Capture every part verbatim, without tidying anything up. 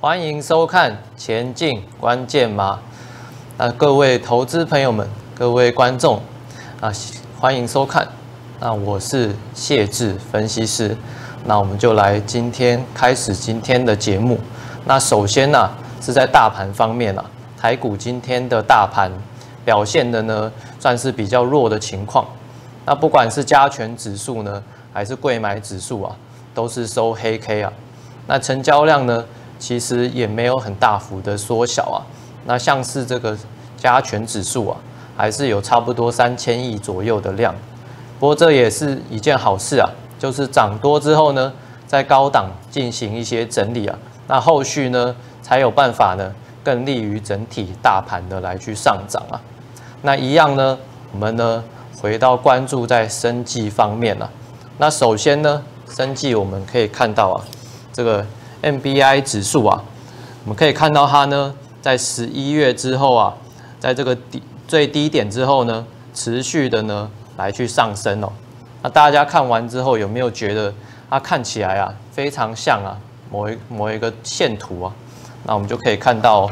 欢迎收看《前进关键码》。那各位投资朋友们，各位观众啊，欢迎收看。那我是谢志分析师。那我们就来今天开始今天的节目。那首先呢、啊，是在大盘方面啊，台股今天的大盘表现的呢，算是比较弱的情况。那不管是加权指数呢，还是柜买指数啊，都是收黑 K 啊。那成交量呢，其实也没有很大幅的缩小啊。那像是这个加权指数啊，还是有差不多三千亿左右的量。不过这也是一件好事啊，就是涨多之后呢，在高档进行一些整理啊，那后续呢才有办法呢，更利于整体大盘的来去上涨啊。那一样呢，我们呢回到关注在生技方面啊。那首先呢，生技我们可以看到啊，这个 M B I 指数啊，我们可以看到它呢，在十一月之后啊，在这个底最低点之后呢，持续的呢来去上升哦。那大家看完之后有没有觉得它看起来啊，非常像啊某一某一个线图啊？那我们就可以看到、哦，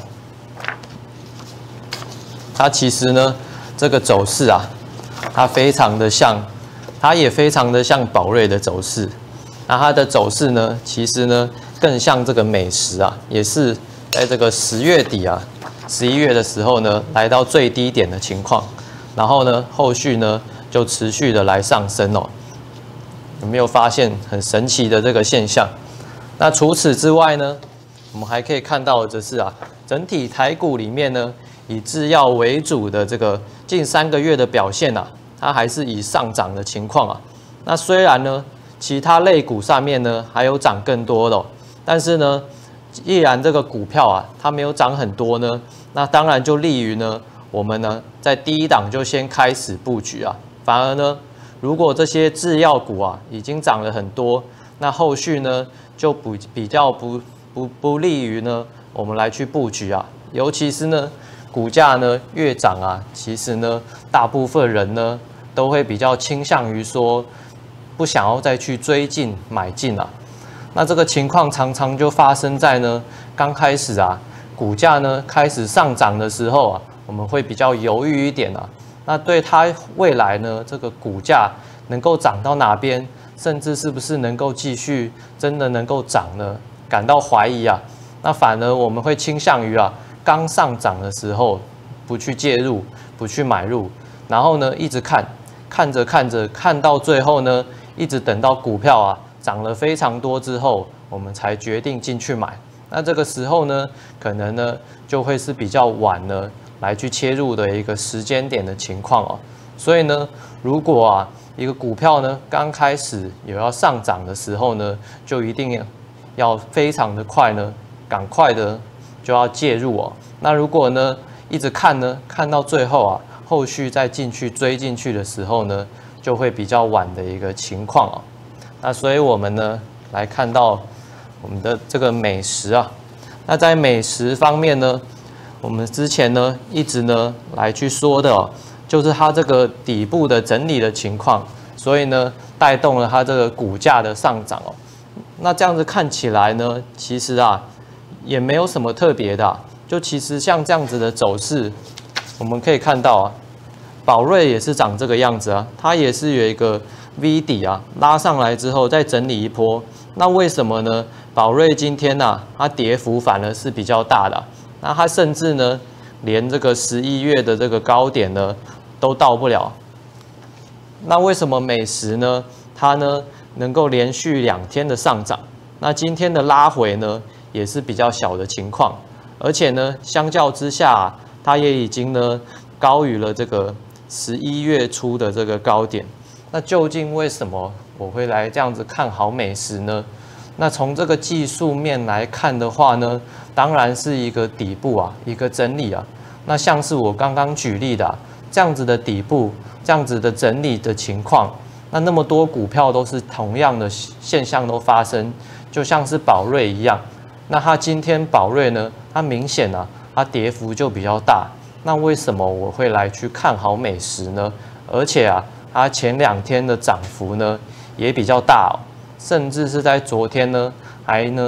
它其实呢这个走势啊，它非常的像，它也非常的像宝瑞的走势。那它的走势呢，其实呢更像这个美食啊，也是在这个十月底啊、十一月的时候呢，来到最低点的情况，然后呢，后续呢就持续的来上升哦。有没有发现很神奇的这个现象？那除此之外呢，我们还可以看到的是啊，整体台股里面呢，以制药为主的这个近三个月的表现啊，它还是以上涨的情况啊。那虽然呢，其他类股上面呢还有涨更多的、哦，但是呢，既然这个股票啊它没有涨很多呢，那当然就利于呢我们呢在第一档就先开始布局啊。反而呢，如果这些制药股啊已经涨了很多，那后续呢就不比较不不不利于呢我们来去布局啊。尤其是呢股价呢越涨啊，其实呢大部分人呢都会比较倾向于说，不想要再去追进买进啊，那这个情况常常就发生在呢刚开始啊，股价呢开始上涨的时候啊，我们会比较犹豫一点啊。那对它未来呢这个股价能够涨到哪边，甚至是不是能够继续真的能够涨呢，感到怀疑啊。那反而我们会倾向于啊，刚上涨的时候不去介入，不去买入，然后呢一直看，看着看着看到最后呢。一直等到股票啊涨了非常多之后，我们才决定进去买。那这个时候呢，可能呢就会是比较晚呢来去切入的一个时间点的情况哦。所以呢，如果啊一个股票呢刚开始有要上涨的时候呢，就一定要非常的快呢，赶快的就要介入哦。那如果呢一直看呢，看到最后啊，后续再进去追进去的时候呢，就会比较晚的一个情况啊。那所以我们呢来看到我们的这个美食啊，那在美食方面呢，我们之前呢一直呢来去说的哦，就是它这个底部的整理的情况，所以呢带动了它这个股价的上涨哦。那这样子看起来呢，其实啊也没有什么特别的、啊，就其实像这样子的走势，我们可以看到啊。宝瑞也是长这个样子啊，它也是有一个 V 底啊，拉上来之后再整理一波。那为什么呢？宝瑞今天呢、啊，它跌幅反而是比较大的、啊，那它甚至呢，连这个十一月的这个高点呢都到不了。那为什么美食呢？它呢能够连续两天的上涨，那今天的拉回呢也是比较小的情况，而且呢，相较之下、啊，它也已经呢高于了这个十一月初的这个高点。那究竟为什么我会来这样子看好美食呢？那从这个技术面来看的话呢，当然是一个底部啊，一个整理啊。那像是我刚刚举例的、啊、这样子的底部，这样子的整理的情况，那那么多股票都是同样的现象都发生，就像是宝瑞一样。那它今天宝瑞呢，它明显啊，它跌幅就比较大。那为什么我会来去看好美食呢？而且啊，它前两天的涨幅呢也比较大哦，甚至是在昨天呢还呢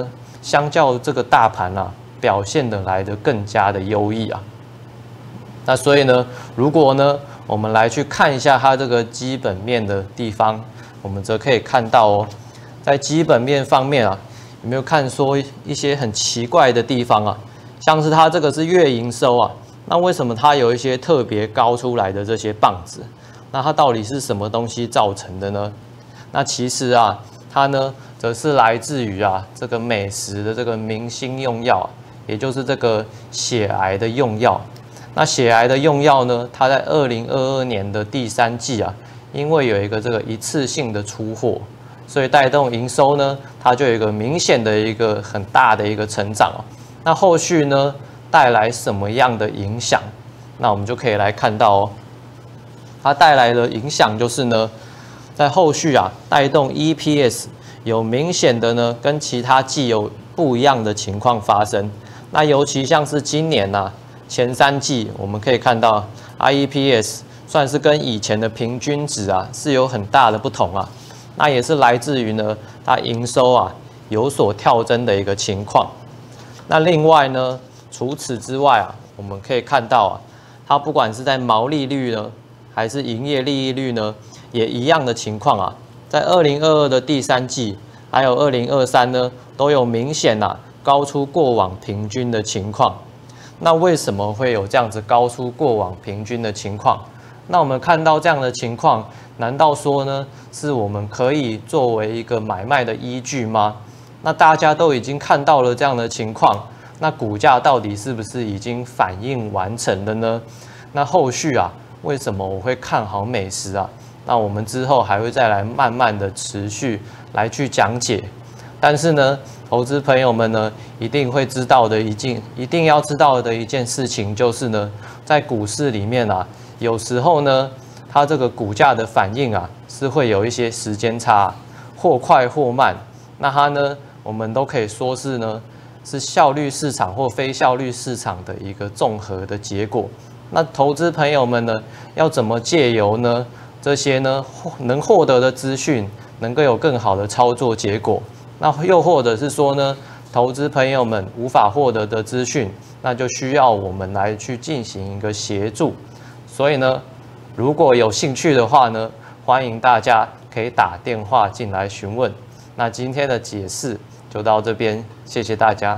相较这个大盘啊，表现的来得更加的优异啊。那所以呢，如果呢，我们来去看一下它这个基本面的地方，我们则可以看到哦，在基本面方面啊，有没有看说一些很奇怪的地方啊？像是它这个是月营收啊，那为什么它有一些特别高出来的这些棒子？那它到底是什么东西造成的呢？那其实啊，它呢，则是来自于啊这个美食的这个明星用药啊，也就是这个血癌的用药。那血癌的用药呢，它在二零二二年的第三季啊，因为有一个这个一次性的出货，所以带动营收呢，它就有一个明显的一个很大的一个成长哦。那后续呢，带来什么样的影响？那我们就可以来看到哦，它带来的影响就是呢，在后续啊，带动 E P S 有明显的呢，跟其他季有不一样的情况发生。那尤其像是今年呐、啊。前三季我们可以看到 ，E P S 算是跟以前的平均值啊是有很大的不同啊，那也是来自于呢它营收啊有所跳增的一个情况。那另外呢，除此之外啊，我们可以看到啊，它不管是在毛利率呢，还是营业利益率呢，也一样的情况啊，在二零二二的第三季，还有二零二三呢，都有明显啊高出过往平均的情况。那为什么会有这样子高出过往平均的情况？那我们看到这样的情况，难道说呢，是我们可以作为一个买卖的依据吗？那大家都已经看到了这样的情况，那股价到底是不是已经反应完成了呢？那后续啊，为什么我会看好美食啊？那我们之后还会再来慢慢的持续来去讲解。但是呢，投资朋友们呢，一定会知道的一件，一定要知道的一件事情就是呢，在股市里面啊，有时候呢，它这个股价的反应啊，是会有一些时间差，或快或慢。那它呢，我们都可以说是呢，是效率市场或非效率市场的一个综合的结果。那投资朋友们呢，要怎么借由呢这些呢能获得的资讯，能够有更好的操作结果？那又或者是说呢，投资朋友们无法获得的资讯，那就需要我们来去进行一个协助。所以呢，如果有兴趣的话呢，欢迎大家可以打电话进来询问。那今天的解释就到这边，谢谢大家。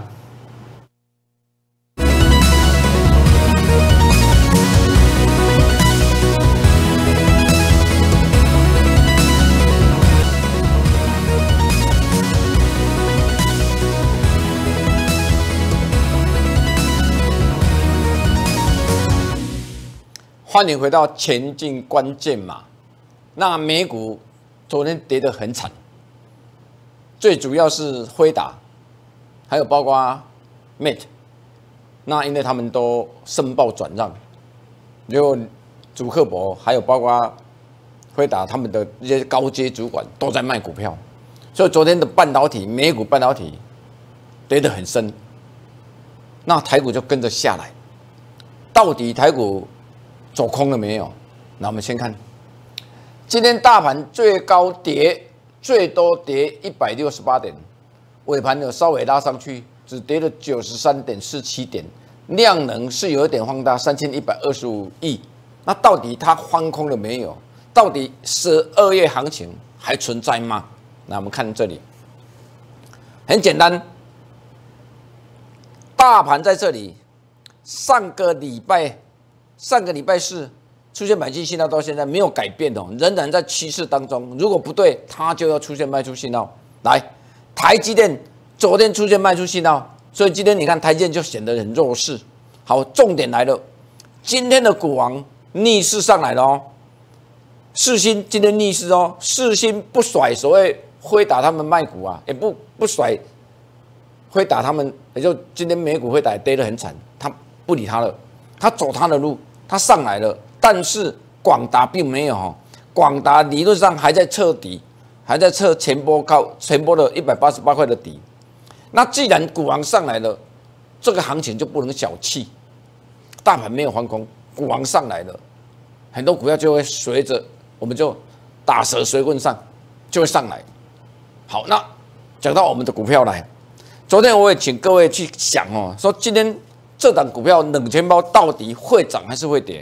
欢迎回到前进关键码。那美股昨天跌得很惨，最主要是辉达，还有包括 Mate， 那因为他们都申报转让，就祖克伯还有包括辉达他们的一些高阶主管都在卖股票，所以昨天的半导体美股半导体跌得很深，那台股就跟着下来。到底台股走空了没有？那我们先看，今天大盘最高跌，最多跌一百六十八点，尾盘有稍微拉上去，只跌了九十三点四七点，量能是有一点放大，三千一百二十五亿。那到底它翻空了没有？到底十二月行情还存在吗？那我们看这里，很简单，大盘在这里，上个礼拜。上个礼拜四出现买进信号，到现在没有改变哦，仍然在趋势当中。如果不对，它就要出现卖出信号。来，台积电昨天出现卖出信号，所以今天你看台积电就显得很弱势。好，重点来了，今天的股王逆势上来了哦。世芯今天逆势哦，世芯不甩所谓辉达他们卖股啊，也不不甩辉达他们，也就今天美股辉达跌得很惨，他不理他了，他走他的路。它上来了，但是广达并没有，广达理论上还在测底，还在测前波高前波的一百八十八块的底。那既然股王上来了，这个行情就不能小气。大盘没有翻空，股王上来了，很多股票就会随着我们就打蛇随棍上，就会上来。好，那讲到我们的股票来， 昨天我也请各位去想哦，说今天这档股票冷钱包到底会涨还是会跌？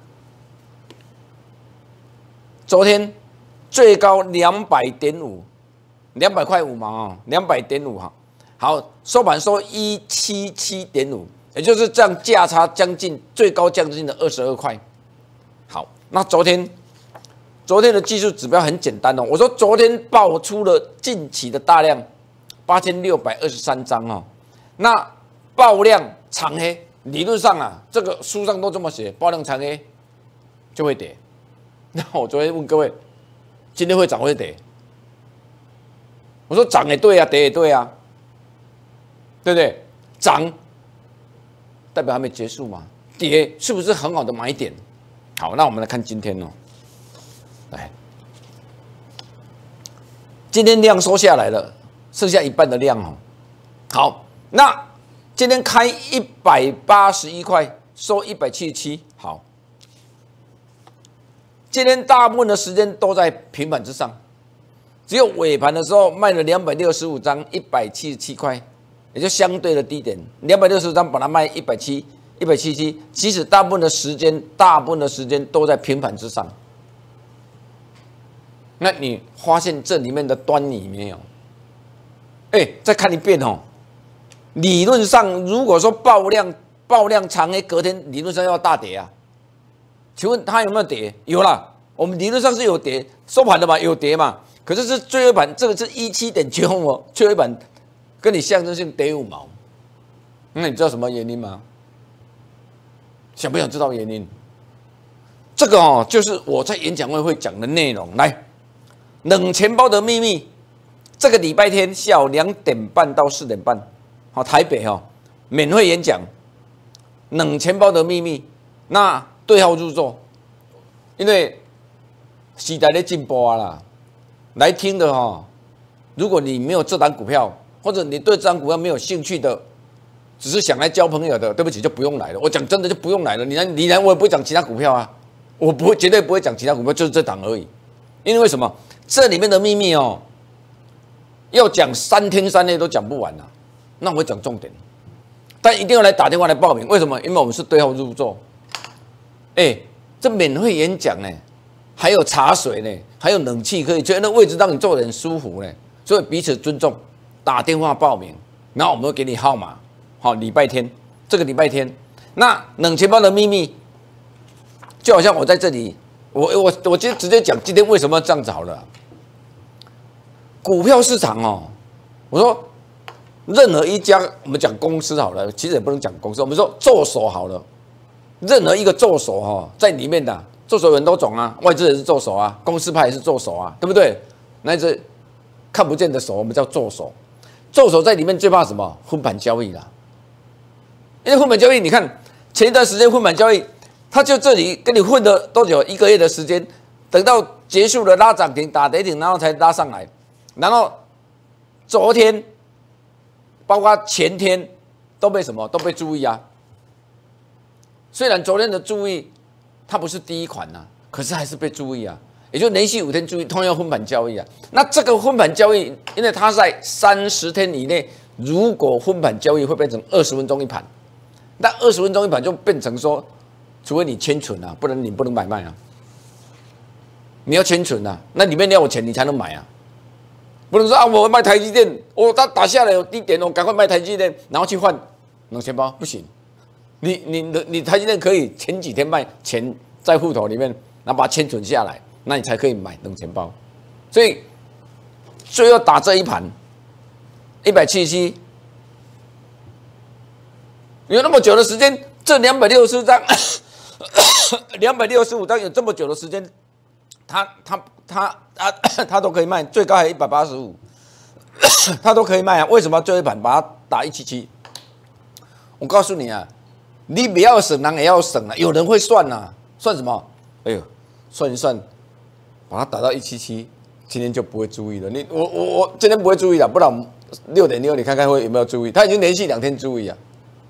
昨天最高两百点五，两百块五毛啊，两百点五哈。好，收盘收一七七点五，也就是这样价差将近最高将近的二十二块。好，那昨天昨天的技术指标很简单哦，我说昨天爆出了近期的大量八千六百二十三张哦，那爆量长黑，理论上啊，这个书上都这么写，爆量长黑就会跌。那我昨天问各位，今天会涨会跌？我说涨也对啊，跌也对啊。对不对？涨代表还没结束嘛？跌是不是很好的买点？好，那我们来看今天哦。来，今天量收下来了，剩下一半的量哦。好，那今天开一百八十一块，收一百七十七。好，今天大部分的时间都在平板之上，只有尾盘的时候卖了两百六十五张，一百七十七块。也就相对的低点，两百六十张把它卖一百七、一百七七，其实大部分的时间，大部分的时间都在平盘之上。那你发现这里面的端倪没有？哎，再看一遍哦。理论上，如果说爆量、爆量长黑，隔天理论上要大跌啊。请问它有没有跌？有啦，我们理论上是有跌，收盘的嘛，有跌嘛。可是是最后一盘，这个是一七点九哦，最后一盘。跟你象征性跌五毛，那你知道什么原因吗？想不想知道原因？这个哦，就是我在演讲会会讲的内容。来，冷钱包的秘密，这个礼拜天下午两点半到四点半，好，台北哈、哦，免费演讲，冷钱包的秘密。那对号入座，因为时代在进步啊啦，来听的哈、哦，如果你没有这档股票。或者你对这张股票没有兴趣的，只是想来交朋友的，对不起，就不用来了。我讲真的就不用来了。你来，你来，我也不会讲其他股票啊，我不会，绝对不会讲其他股票，就是这档而已。因为为什么？这里面的秘密哦，要讲三天三夜都讲不完啊。那我会讲重点，但一定要来打电话来报名。为什么？因为我们是对号入座。哎，这免费演讲呢，还有茶水呢，还有冷气可以吹，那位置让你坐得很舒服呢。所以彼此尊重。打电话报名，然后我们会给你号码。好，礼拜天，这个礼拜天，那冷钱包的秘密，就好像我在这里，我我我今天直接讲今天为什么这样子好了。股票市场哦，我说任何一家，我们讲公司好了，其实也不能讲公司，我们说做手好了，任何一个做手哈、哦，在里面的做手有很多种啊，外资也是做手啊，公司派也是做手啊，对不对？那这看不见的手，我们叫做手。做手在里面最怕什么？分盘交易啦。因为分盘交易，你看前一段时间分盘交易，他就这里跟你混了多久？一个月的时间，等到结束了拉涨停、打跌停，然后才拉上来。然后昨天，包括前天都被什么？都被注意啊。虽然昨天的注意它不是第一款呐、啊，可是还是被注意啊。也就连续五天注意，同样分盘交易啊。那这个分盘交易，因为它在三十天以内，如果分盘交易会变成二十分钟一盘，那二十分钟一盘就变成说，除非你签存啊，不然你不能买卖啊。你要签存啊，那里面你要有钱你才能买啊，不能说啊我卖台积电，我、哦、它打下来有低点，我赶快卖台积电，然后去换冷钱包，不行。你你你台积电可以前几天卖，钱在户头里面，然后把它签存下来。那你才可以买冷钱包，所以最后打这一盘一百七十七，有那么久的时间，这两百六十张，两百六十五张有这么久的时间，他他他他他都可以卖，最高还一百八十五，他都可以卖啊？为什么最后一盘把它打一七七？我告诉你啊，你不要省，人也要省啊，有人会算啊，算什么？哎呦，算一算。把它打到一七七，今天就不会注意了。你我我我今天不会注意了，不然六点六你看看会有没有注意？他已经连续两天注意啊。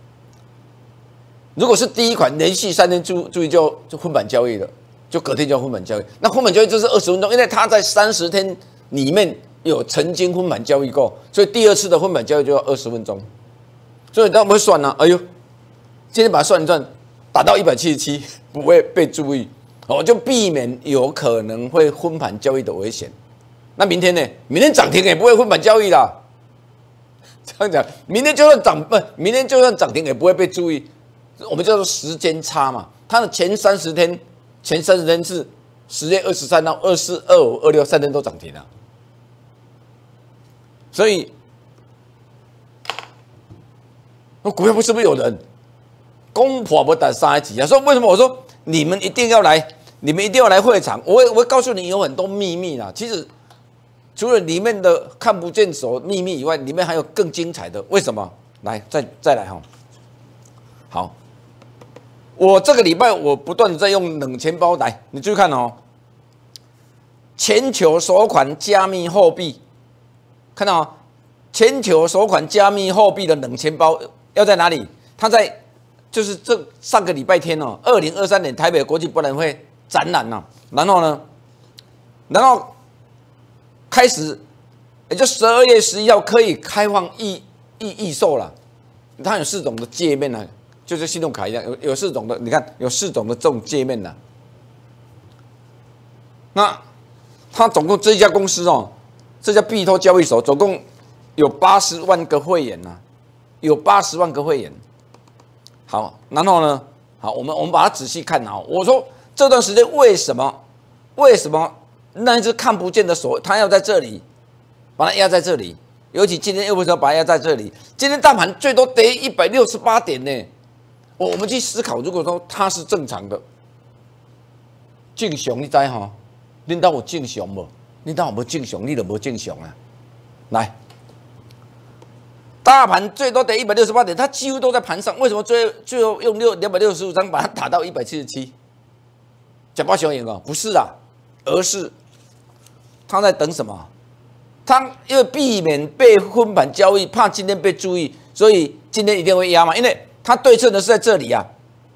如果是第一款连续三天注注意就就分板交易了，就隔天就要分板交易。那分板交易就是二十分钟，因为它在三十天里面有曾经分盘交易过，所以第二次的分盘交易就要二十分钟。所以他们会算呢、啊，哎呦，今天把它算一算，打到一百七十七不会被注意，哦，就避免有可能会分盘交易的危险。那明天呢？明天涨停也不会分盘交易啦。这样讲，明天就算涨不，明天就算涨停也不会被注意。我们叫做时间差嘛，它的前三十天，前三十天是十月二十三到二四、二五、二六三天都涨停了，所以。那股票不是不是有人攻破不打三级啊？所以为什么我说你们一定要来，你们一定要来会场？我会我会告诉你有很多秘密啦。其实除了里面的看不见手秘密以外，里面还有更精彩的。为什么？来，再再来哈。好，我这个礼拜我不断的在用冷钱包来，你注意看哦。全球首款加密货币，看到吗？全球首款加密货币的冷钱包。要在哪里？它在就是这上个礼拜天哦，二零二三年台北国际博览会展览呐、啊。然后呢，然后开始，也就十二月十一号可以开放预预预售了。它有四种的界面呢、啊，就是信用卡一样，有有四种的，你看有四种的这种界面呢、啊。那它总共这家公司哦，这家币托交易所总共有八十万个会员呐、啊。有八十万个会员，好，然后呢，好，我们我们把它仔细看啊。我说这段时间为什么为什么那一只看不见的手，它要在这里，把它压在这里？尤其今天又为什么把它压在这里？今天大盘最多跌一百六十八点呢。我我们去思考，如果说它是正常的，正常你知哈？你当我正常不？你当我不正常，你就不正常啊。来。大盘最多跌一百六十八点，它几乎都在盘上。为什么最最后用六两百六十五张把它打到一百七十七？假包小眼哦，不是啊，而是他在等什么？他因为避免被分盘交易，怕今天被注意，所以今天一定会压嘛。因为他对称的是在这里啊，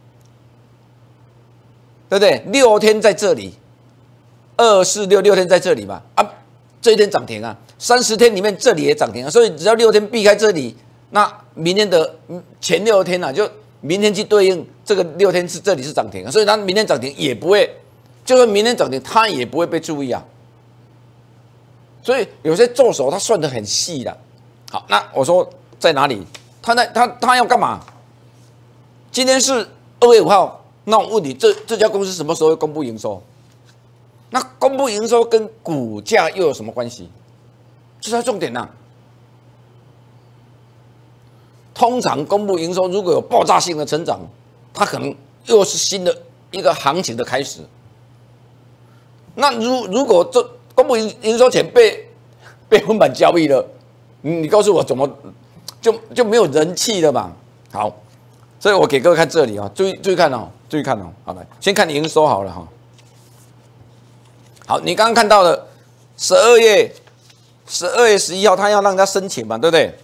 对不对？六天在这里，二四六六天在这里嘛啊。这一天涨停啊，三十天里面这里也涨停啊，所以只要六天避开这里，那明天的前六天啊，就明天去对应这个六天是这里是涨停啊，所以它明天涨停也不会，就算明天涨停，它也不会被注意啊。所以有些做手他算得很细的。好，那我说在哪里？他在他他要干嘛？今天是二月五号，那我问你，这这家公司什么时候会公布营收？那公布营收跟股价又有什么关系？这是重点呐、啊。通常公布营收如果有爆炸性的成长，它可能又是新的一个行情的开始。那如如果这公布营营收前被被分盘交易了，你你告诉我怎么就就没有人气了嘛？好，所以我给各位看这里啊、哦，注意注意看哦，注意看哦。好来，先看营收好了哈、哦。好，你刚刚看到的十二月十二月十一号，他要让人家申请嘛，对不对？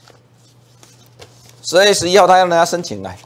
十二月十一号，他要让人家申请来。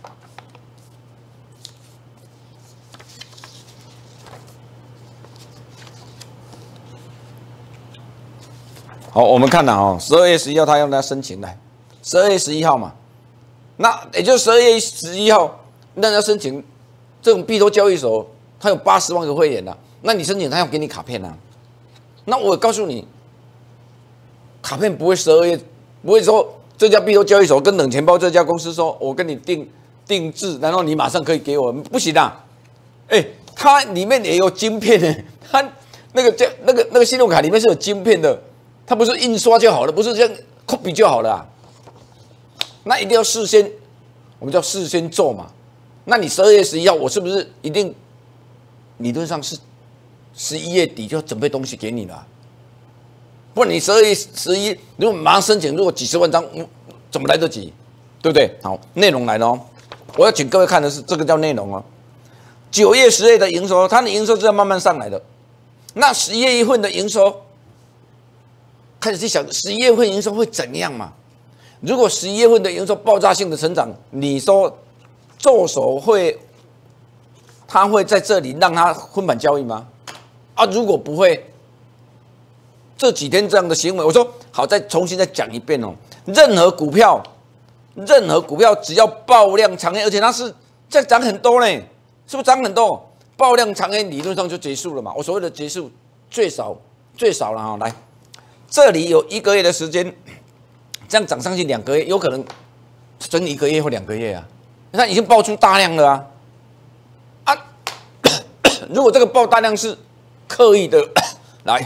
好，我们看了哦，十二月十一号，他要让人家申请来，十二月十一号嘛，那也就是十二月十一号让人家申请这种币托交易所，它有八十万个会员的。那你申请，他要给你卡片啊？那我告诉你，卡片不会十二月，不会说这家币托交易所跟冷钱包这家公司说，我跟你定定制，然后你马上可以给我，不行啊！哎、欸，它里面也有晶片呢，它那个叫那个那个信用卡里面是有晶片的，它不是印刷就好了，不是这样 copy 就好了啊。那一定要事先，我们叫事先做嘛。那你十二月十一号，我是不是一定理论上是？十一月底就要准备东西给你了，不然你十二月十一如果马上申请，如果几十万张，怎么来得及？对不对？好，内容来了哦，我要请各位看的是这个叫内容哦。九月、十月的营收，它的营收是要慢慢上来的。那十一月份的营收，开始去想十一月份营收会怎样嘛？如果十一月份的营收爆炸性的成长，你说做手会，他会在这里让他分盘交易吗？啊，如果不会， 这几天这样的行为，我说好，再重新再讲一遍哦。任何股票，任何股票只要爆量长黑，而且它是在涨很多呢，是不是涨很多？爆量长黑理论上就结束了嘛。我所谓的结束，最少最少了哈，来，这里有一个月的时间，这样涨上去两个月，有可能整一个月或两个月啊。它已经爆出大量了啊啊！如果这个爆大量是刻意的，来，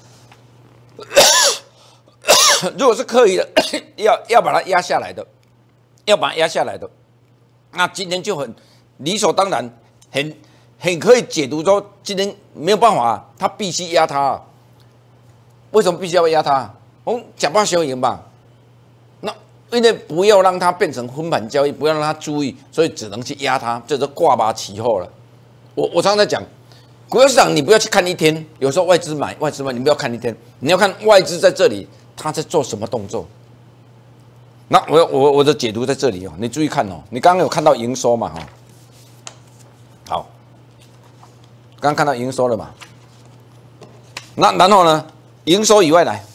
如果是刻意的，要要把它压下来的，要把它压下来的，那今天就很理所当然，很很可以解读说，今天没有办法、啊，他必须压它、啊。为什么必须要压它？我们假扮小赢吧。那因为不要让它变成分盘交易，不要让它注意，所以只能去压它，这就挂把起后了。我我常常在讲，股票市场你不要去看一天，有时候外资买外资卖，你不要看一天，你要看外资在这里他在做什么动作。那我我我的解读在这里哦，你注意看哦，你刚刚有看到营收嘛哈？好，刚刚看到营收了嘛？那然后呢？营收以外来。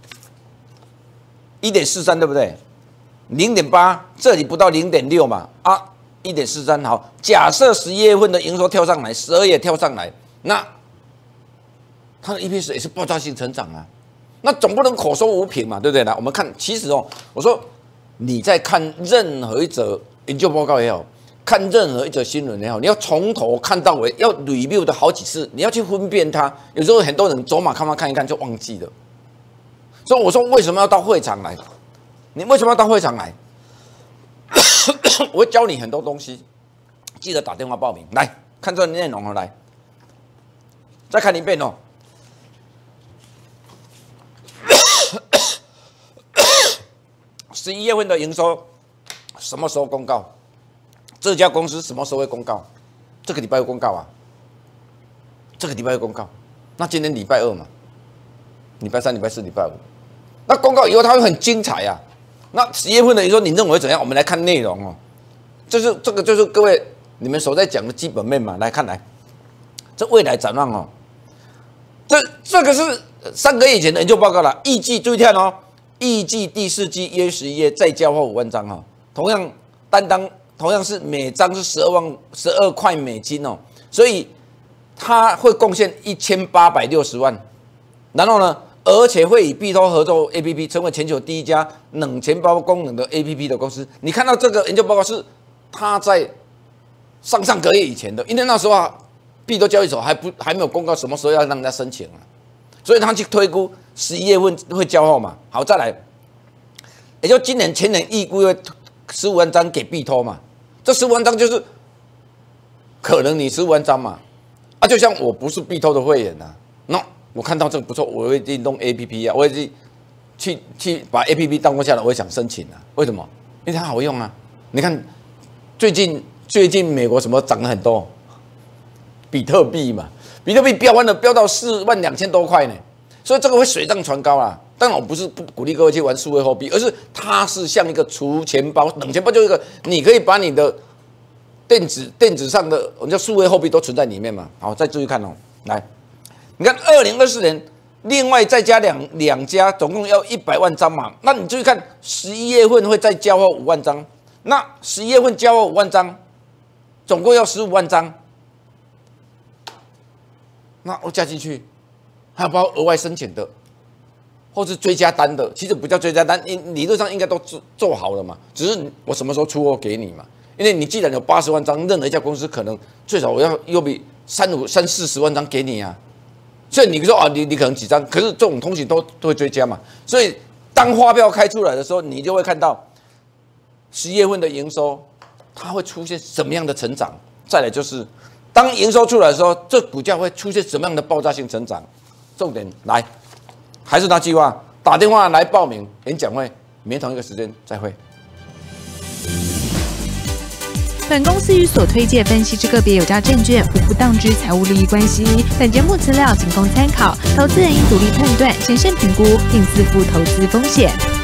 一点四三对不对？零点八，这里不到零点六嘛？啊，一点四三好。假设十一月份的营收跳上来，十二月跳上来，那它的 E P S 也是爆炸性成长啊。那总不能口说无凭嘛，对不对？来，我们看，其实哦，我说你在看任何一则研究报告也好，看任何一则新闻也好，你要从头看到尾，要 review 的好几次，你要去分辨它。有时候很多人走马看花看一看就忘记了。所以我说为什么要到会场来？你为什么要到会场来？我会教你很多东西，记得打电话报名。来看这内容哦，来，再看一遍哦。十一月份的营收什么时候公告？这家公司什么时候会公告？这个礼拜会公告啊。这个礼拜会公告。那今天礼拜二嘛，礼拜三、礼拜四、礼拜五。那公告以后它会很精彩啊。那十月份的营收你认为怎样？我们来看内容哦。这是这个就是各位你们所在讲的基本面嘛。来看来，这未来展望哦。这这个是三个月以前的研究报告了，预计注意看哦，预计第四季约十一月再交货五万张哈、哦。同样单单同样是每张是十二万十二块美金哦，所以它会贡献一千八百六十万。然后呢？而且会与币托合作 A P P 成为全球第一家冷钱包功能的 A P P 的公司。你看到这个研究报告是他在上上个月以前的，因为那时候啊，币托交易所还不还没有公告什么时候要让人家申请啊，所以他去推估十一月份会交货嘛。好，再来，也就今年前年预估会十五万张给币托嘛，这十五万张就是可能你十五万张嘛，啊，就像我不是币托的会员啊，那。我看到这个不错，我会去弄 A P P 啊，我会去去去把 A P P 当过下来，我也想申请啊。为什么？因为它好用啊。你看最近最近美国什么涨了很多，比特币嘛，比特币飙完了，飙到四万两千多块呢。所以这个会水涨船高啦。当然我不是不鼓励各位去玩数位货币，而是它是像一个储钱包，冷钱包就是一个你可以把你的电子电子上的我们叫数位货币都存在里面嘛。好，再注意看哦，来。你看，二零二四年，另外再加两两家，总共要一百万张嘛。那你注意看，十一月份会再交货五万张，那十一月份交货五万张，总共要十五万张。那我加进去，还有包括额外申请的，或是追加单的，其实不叫追加单，理论上应该都做做好了嘛。只是我什么时候出货给你嘛？因为你既然有八十万张，任何一家公司可能最少我要又比三五三四十万张给你啊。所以你说啊，你你可能几张，可是这种东西都都会追加嘛。所以当发票开出来的时候，你就会看到十月份的营收，它会出现什么样的成长。再来就是当营收出来的时候，这股价会出现什么样的爆炸性成长。重点来，还是那句话，打电话来报名演讲会，明天同一个时间再会。 本公司与所推介分析之个别有价证券无不当之财务利益关系。本节目资料仅供参考，投资人应独立判断、审慎评估，并自负投资风险。